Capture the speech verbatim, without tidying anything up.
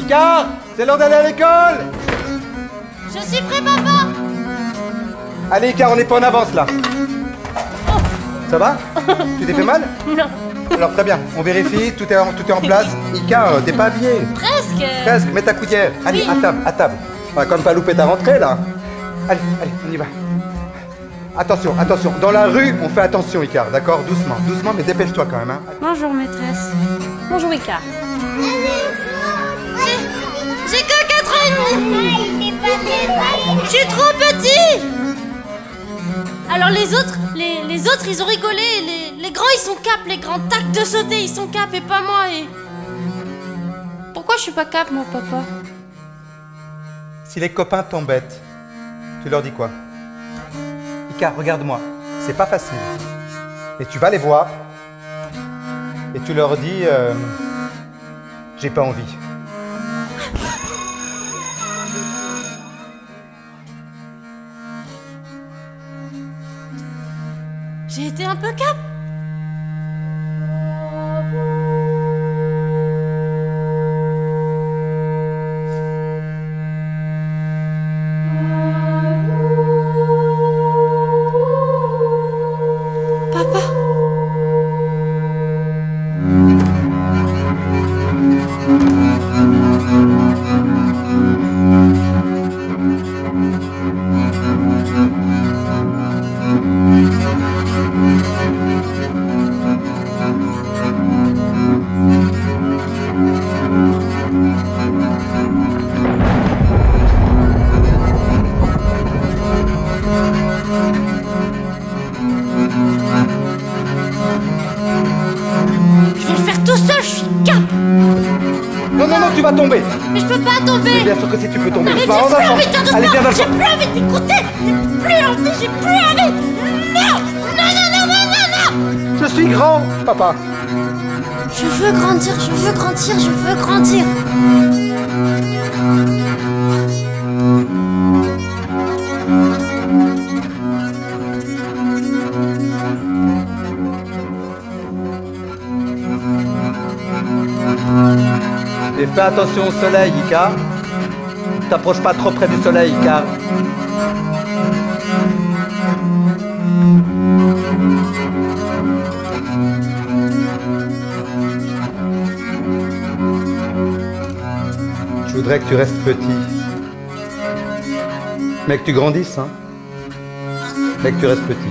Icar, c'est l'heure d'aller à l'école. Je suis prêt, papa. Allez, Icar, on n'est pas en avance, là. Oh. Ça va? Tu t'es fait mal? Non. Alors, très bien. On vérifie, tout est en, tout est en place. Icar, t'es pas habillé. Presque. Presque, mets ta coudière. Allez, Oui. à table, à table. On va quand même pas louper ta rentrée, là. Allez, allez, on y va. Attention, attention. Dans la rue, on fait attention, Icar, d'accord? Doucement, doucement, mais dépêche-toi quand même, hein. Bonjour, maîtresse. Bonjour, Icar. J'ai que quatre ans et demi. Je suis trop petit. Alors les autres, les, les autres, ils ont rigolé. Les, les grands, ils sont cap. Les grands tac de sauter, ils sont cap et pas moi. Et pourquoi je suis pas cap, mon papa? Si les copains t'embêtent, tu leur dis quoi? Icar, regarde-moi. C'est pas facile. Et tu vas les voir. Et tu leur dis... Euh, j'ai pas envie. J'ai été un peu cap. Papa. Je vais le faire tout seul, je suis cap. Non, non, non, tu vas tomber. Mais je peux pas tomber. Mais bien sûr que si tu peux tomber. Mais j'ai Tu vas plus rendre envie de faire de Allez, viens dans sport. le J'ai plus envie d'écouter. J'ai plus envie, j'ai plus envie. Non, non, non, non, non, non, non. Je suis grand, papa. Je veux grandir, je veux grandir, je veux grandir. Et fais attention au soleil, Icar. T'approches pas trop près du soleil, Icar. Je voudrais que tu restes petit. Mais que tu grandisses, hein. Mais que tu restes petit.